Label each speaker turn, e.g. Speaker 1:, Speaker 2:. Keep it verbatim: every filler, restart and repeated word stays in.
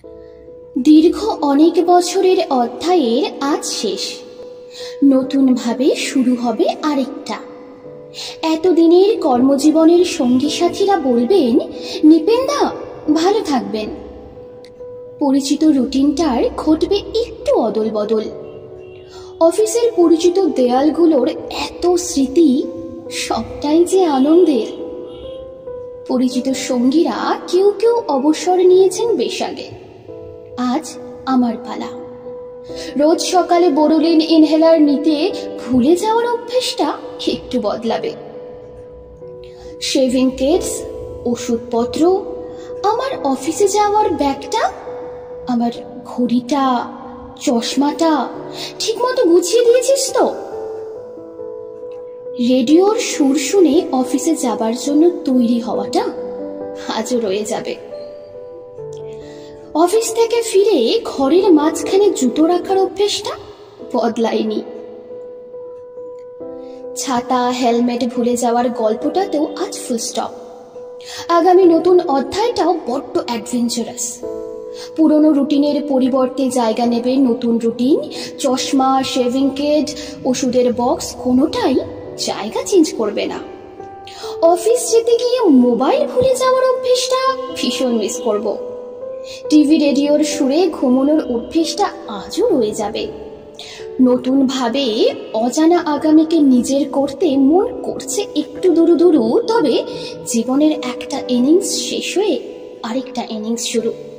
Speaker 1: দীর্ঘ অনেক বছরের অধ্যায়ের আজ শেষ, নতুনভাবে শুরু হবে আরেকটা। এতদিনের কর্মজীবনের সঙ্গী সাথীরা বলবেন, নিপেনদা ভালো থাকবেন। পরিচিত রুটিনটার ঘটবে একটু অদল বদল। অফিসের পরিচিত দেয়ালগুলোর এত স্মৃতি, সবটাই যে আনন্দের। পরিচিত সঙ্গীরা কেউ কেউ অবসর নিয়েছেন বেশ আগে। আজ আমার পালা। রোজ সকালে বোরোলিন ইনহেলার নিতে ভুলে যাওয়ার অভ্যেসটা একটু বদলাবে। শেভিং কিটস, ওষুধপত্র, আমার অফিসে যাওয়ার ব্যাগটা, আমার ঘড়িটা, চশমাটা ঠিকমতো গুছিয়ে দিয়েছিস তো? রেডিওর সুর শুনে অফিসে যাবার জন্য তৈরি হওয়াটা আজও রয়ে যাবে। অফিস থেকে ফিরে ঘরের মাঝখানে জুতো রাখার অভ্যেসটা বদলায়নি। ছাতা হেলমেট ভুলে যাওয়ার গল্পটাতেও আজ ফুল স্টপ। আগামী নতুন অধ্যায়টাও বড্ড অ্যাডভেঞ্চারাস। পুরনো রুটিনের পরিবর্তে জায়গা নেবে নতুন রুটিন। চশমা, শেভিং কিট, ওষুধের বক্স কোনোটাই জায়গা চেঞ্জ করবে না। অফিস যেতে গিয়ে মোবাইল ভুলে যাওয়ার অভ্যেসটা ভীষণ মিস করব। টিভি রেডিওর সুরে ঘুমানোর অভ্যেসটা আজও রয়ে যাবে। নতুন ভাবে অজানা আগামীকে নিজের করতে মন করছে একটু দুরু দুরু, তবে জীবনের একটা ইনিংস শেষ হয়ে আরেকটা ইনিংস শুরু।